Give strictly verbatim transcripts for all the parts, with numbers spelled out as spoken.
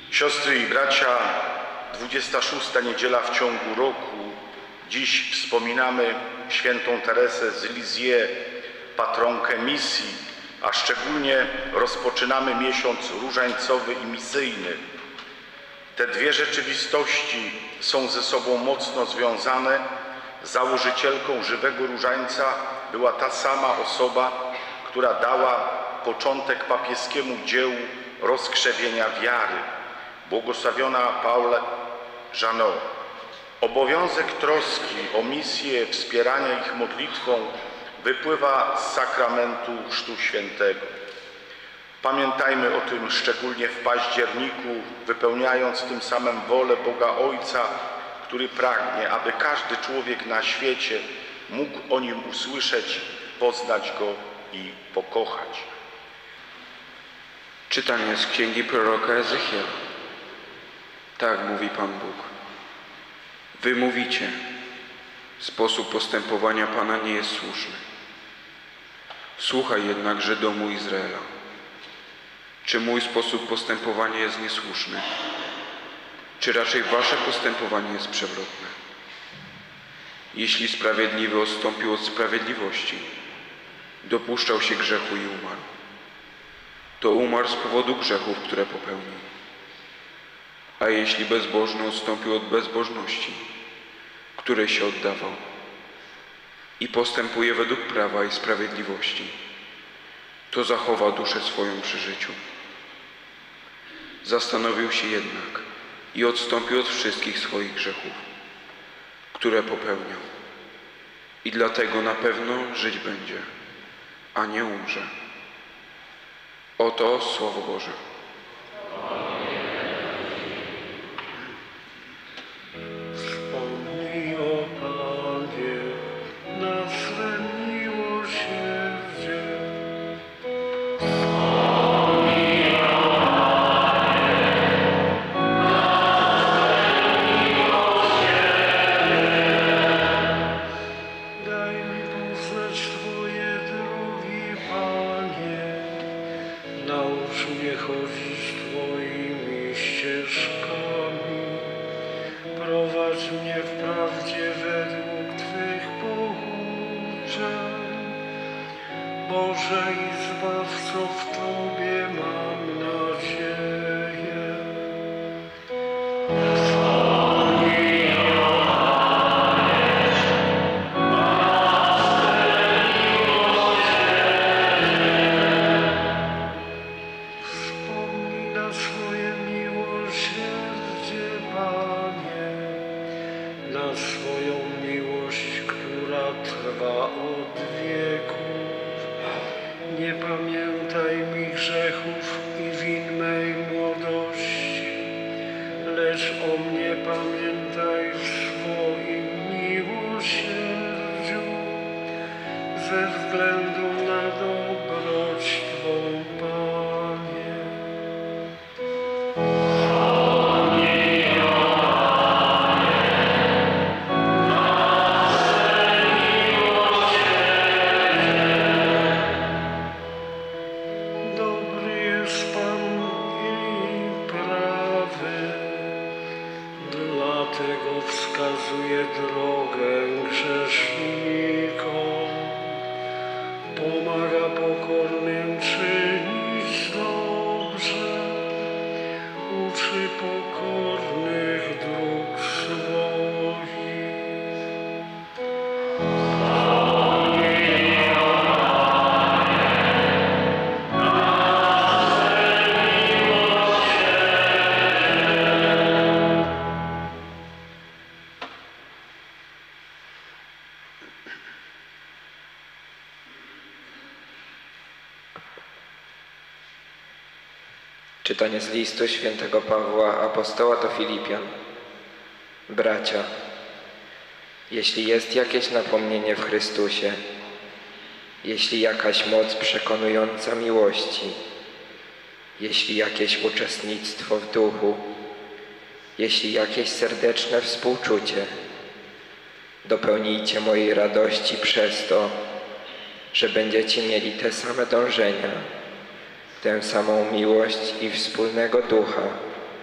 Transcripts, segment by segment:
Siostry i bracia, dwudziesta szósta niedziela w ciągu roku. Dziś wspominamy świętą Teresę z Lisieux, patronkę misji, a szczególnie rozpoczynamy miesiąc różańcowy i misyjny. Te dwie rzeczywistości są ze sobą mocno związane. Założycielką żywego różańca była ta sama osoba, która dała początek papieskiemu dziełu rozkrzewienia wiary, błogosławiona Paule Jeannot. Obowiązek troski o misję, wspierania ich modlitwą wypływa z sakramentu Chrztu Świętego. Pamiętajmy o tym szczególnie w październiku, wypełniając tym samym wolę Boga Ojca, który pragnie, aby każdy człowiek na świecie mógł o Nim usłyszeć, poznać Go i pokochać. Czytanie z księgi proroka Ezechiela. Tak mówi Pan Bóg. Wy mówicie, sposób postępowania Pana nie jest słuszny. Słuchaj jednakże domu Izraela. Czy mój sposób postępowania jest niesłuszny? Czy raczej wasze postępowanie jest przewrotne? Jeśli sprawiedliwy odstąpił od sprawiedliwości, dopuszczał się grzechu i umarł, to umarł z powodu grzechów, które popełnił. A jeśli bezbożny odstąpił od bezbożności, której się oddawał, i postępuje według prawa i sprawiedliwości, to zachowa duszę swoją przy życiu. Zastanowił się jednak i odstąpił od wszystkich swoich grzechów, które popełniał. I dlatego na pewno żyć będzie, a nie umrze. Oto Słowo Boże. Wspomnij, o Panie, na swe miłosierdzie. Wspomnij, o Panie, na swe miłosierdzie. Daj mi poznać Twoje drogi, Panie. Naucz mnie chodzić Twoimi ścieżkami. Prowadź mnie w prawdzie według Twych pouczeń. Boże i Zbawco, w Tobie mam nadzieję. Wspomnij, o Panie, na swe miłosierdzie. Wspomnij na swoje miłosierdzie, Panie, na swoją miłość, która trwa od wieków. Nie pamiętaj mi grzechów i win mej młodości, lecz o mnie pamiętaj w swoim miłosierdziu, ze względu na dobroć Twą, Panie. Wspomnij, o Panie, na swe miłosierdzie. Dobry jest Pan i prawy, dlatego wskazuje drogę grzesznikom. Pomaga pokornym czynić dobrze, uczy pokornych dróg swoich. Wspomnij, o Panie, na swe miłosierdzie. Czytanie z listu świętego Pawła Apostoła do Filipian. Bracia, jeśli jest jakieś napomnienie w Chrystusie, jeśli jakaś moc przekonująca miłości, jeśli jakieś uczestnictwo w duchu, jeśli jakieś serdeczne współczucie, dopełnijcie mojej radości przez to, że będziecie mieli te same dążenia, tę samą miłość i wspólnego ducha,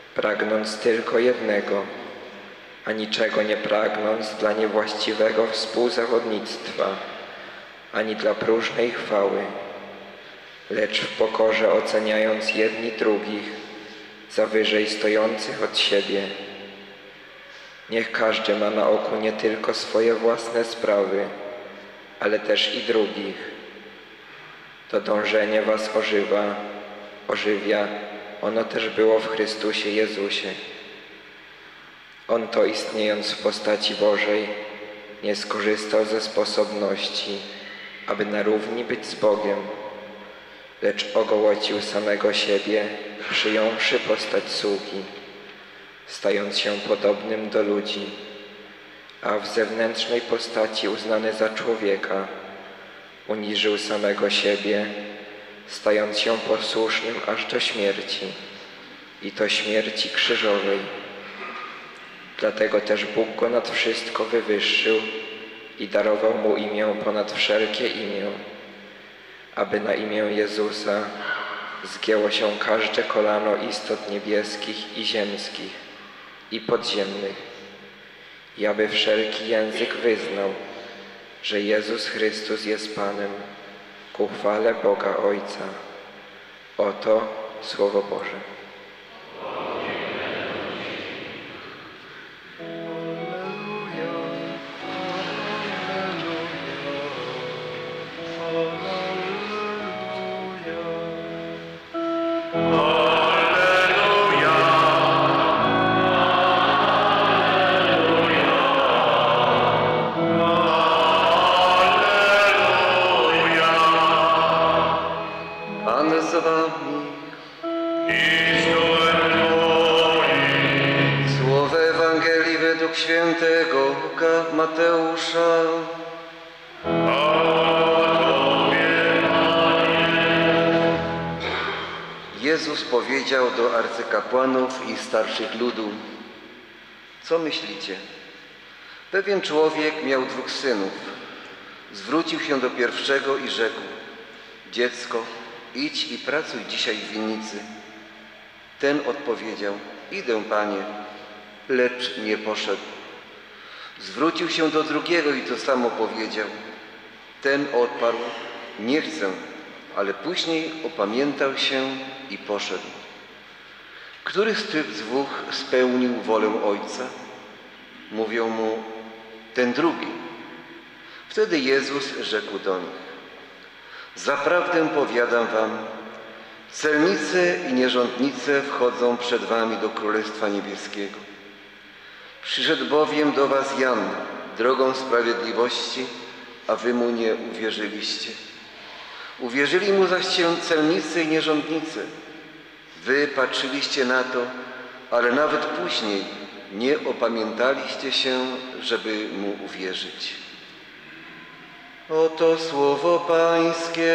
pragnąc tylko jednego, a niczego nie pragnąc dla niewłaściwego współzawodnictwa, ani dla próżnej chwały, lecz w pokorze oceniając jedni drugich za wyżej stojących od siebie. Niech każdy ma na oku nie tylko swoje własne sprawy, ale też i drugich. To dążenie was ożywa, ożywia, ono też było w Chrystusie Jezusie. On to, istniejąc w postaci Bożej, nie skorzystał ze sposobności, aby na równi być z Bogiem, lecz ogołocił samego siebie, przyjąwszy postać sługi, stając się podobnym do ludzi, a w zewnętrznej postaci uznany za człowieka, uniżył samego siebie, stając się posłusznym aż do śmierci, i to śmierci krzyżowej. Dlatego też Bóg go nad wszystko wywyższył i darował mu imię ponad wszelkie imię, aby na imię Jezusa zgięło się każde kolano istot niebieskich i ziemskich i podziemnych, i aby wszelki język wyznał, że Jezus Chrystus jest Panem, ku chwale Boga Ojca. Oto Słowo Boże. Pan z wami. Słowo Ewangelii według świętego Łuka Mateusza. Jezus powiedział do arcykapłanów i starszych ludu: co myślicie? Pewien człowiek miał dwóch synów. Zwrócił się do pierwszego i rzekł: dziecko, idź i pracuj dzisiaj w winnicy. Ten odpowiedział: idę, panie, lecz nie poszedł. Zwrócił się do drugiego i to samo powiedział. Ten odparł: nie chcę, ale później opamiętał się i poszedł. Który z tych dwóch spełnił wolę Ojca? Mówią mu: ten drugi. Wtedy Jezus rzekł do nich: zaprawdę powiadam wam, celnicy i nierządnice wchodzą przed wami do Królestwa Niebieskiego. Przyszedł bowiem do was Jan drogą sprawiedliwości, a wy mu nie uwierzyliście. Uwierzyli mu zaś celnicy i nierządnice. Wy patrzyliście na to, ale nawet później nie opamiętaliście się, żeby mu uwierzyć. Oto słowo Pańskie.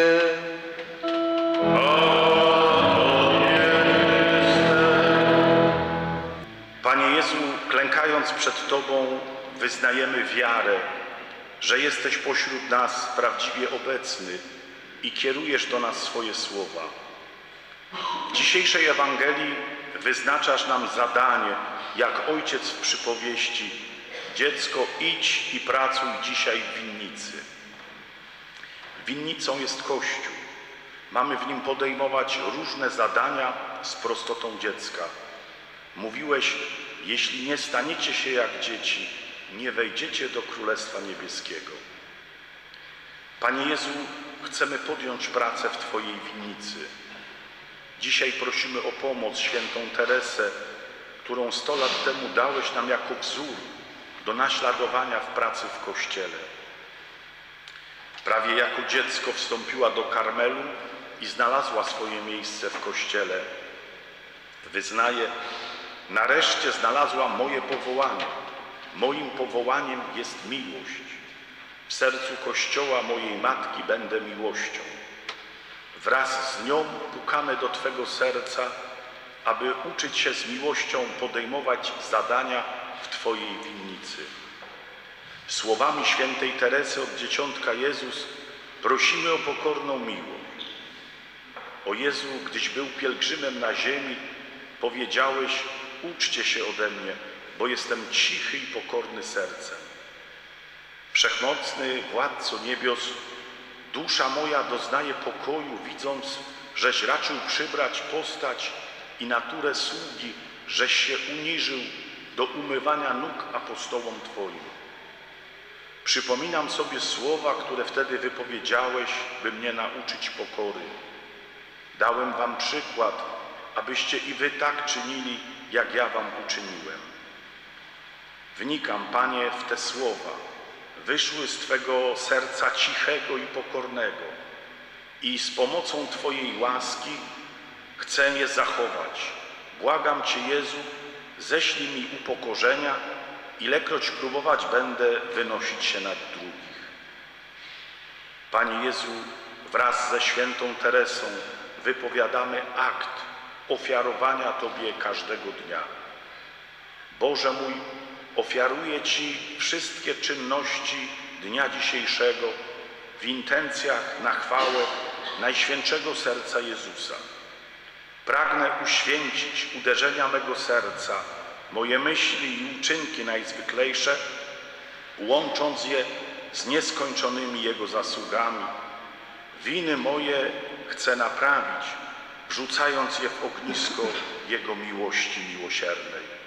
Panie Jezu, klękając przed Tobą, wyznajemy wiarę, że jesteś pośród nas prawdziwie obecny i kierujesz do nas swoje słowa. W dzisiejszej Ewangelii wyznaczasz nam zadanie, jak ojciec w przypowieści: dziecko, idź i pracuj dzisiaj w winnicy. Winnicą jest Kościół. Mamy w nim podejmować różne zadania z prostotą dziecka. Mówiłeś: jeśli nie staniecie się jak dzieci, nie wejdziecie do Królestwa Niebieskiego. Panie Jezu, chcemy podjąć pracę w Twojej winnicy. Dzisiaj prosimy o pomoc świętą Teresę, którą sto lat temu dałeś nam jako wzór do naśladowania w pracy w Kościele. Prawie jako dziecko wstąpiła do Karmelu i znalazła swoje miejsce w Kościele. Wyznaje: nareszcie znalazłam moje powołanie. Moim powołaniem jest miłość. W sercu Kościoła mojej Matki będę miłością. Wraz z nią pukamy do Twego serca, aby uczyć się z miłością podejmować zadania w Twojej winnicy. Słowami świętej Teresy od Dzieciątka Jezus prosimy o pokorną miłość. O Jezu, gdyś był pielgrzymem na ziemi, powiedziałeś: uczcie się ode mnie, bo jestem cichy i pokorny sercem. Wszechmocny Władco niebios, dusza moja doznaje pokoju, widząc, żeś raczył przybrać postać i naturę sługi, żeś się uniżył do umywania nóg apostołom Twoim. Przypominam sobie słowa, które wtedy wypowiedziałeś, by mnie nauczyć pokory. Dałem wam przykład, abyście i wy tak czynili, jak ja wam uczyniłem. Wnikam, Panie, w te słowa. Wyszły z Twego serca cichego i pokornego i z pomocą Twojej łaski chcę je zachować. Błagam Cię, Jezu, ześlij mi upokorzenia, ilekroć próbować będę wynosić się nad drugich. Panie Jezu, wraz ze świętą Teresą wypowiadamy akt ofiarowania Tobie każdego dnia. Boże mój, ofiaruję Ci wszystkie czynności dnia dzisiejszego w intencjach na chwałę Najświętszego Serca Jezusa. Pragnę uświęcić uderzenia mego serca, moje myśli i uczynki najzwyklejsze, łącząc je z nieskończonymi Jego zasługami. Winy moje chcę naprawić, wrzucając je w ognisko Jego miłości miłosiernej.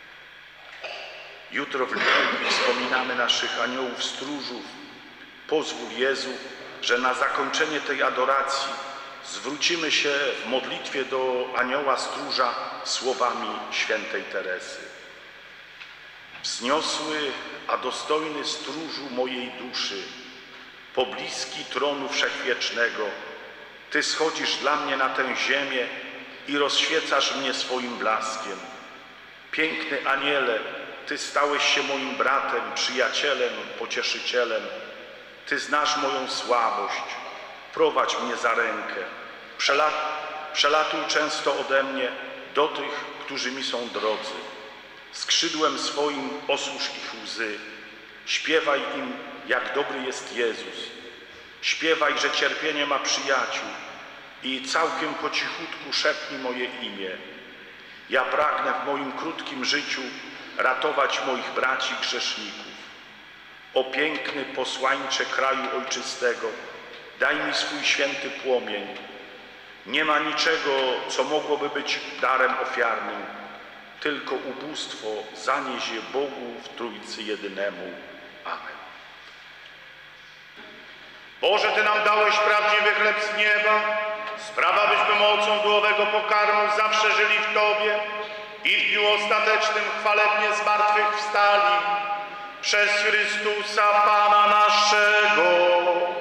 Jutro w liturgii wspominamy naszych aniołów stróżów. Pozwól, Jezu, że na zakończenie tej adoracji zwrócimy się w modlitwie do anioła stróża słowami świętej Teresy. Wzniosły, a dostojny stróżu mojej duszy, pobliski tronu wszechwiecznego, Ty schodzisz dla mnie na tę ziemię i rozświecasz mnie swoim blaskiem. Piękny aniele, Ty stałeś się moim bratem, przyjacielem, pocieszycielem. Ty znasz moją słabość, prowadź mnie za rękę. Przelat, przelatuj często ode mnie do tych, którzy mi są drodzy. Skrzydłem swoim osłuż ich łzy. Śpiewaj im, jak dobry jest Jezus. Śpiewaj, że cierpienie ma przyjaciół i całkiem po cichutku szepnij moje imię. Ja pragnę w moim krótkim życiu ratować moich braci grzeszników. O piękny posłańcze kraju ojczystego, daj mi swój święty płomień. Nie ma niczego, co mogłoby być darem ofiarnym, tylko ubóstwo zanieś je Bogu w Trójcy jedynemu. Amen. Boże, Ty nam dałeś prawdziwy chleb z nieba, sprawa, byśmy mocą duchowego pokarmu zawsze żyli w Tobie i w dniu ostatecznym chwalebnie zmartwychwstali przez Chrystusa Pana naszego.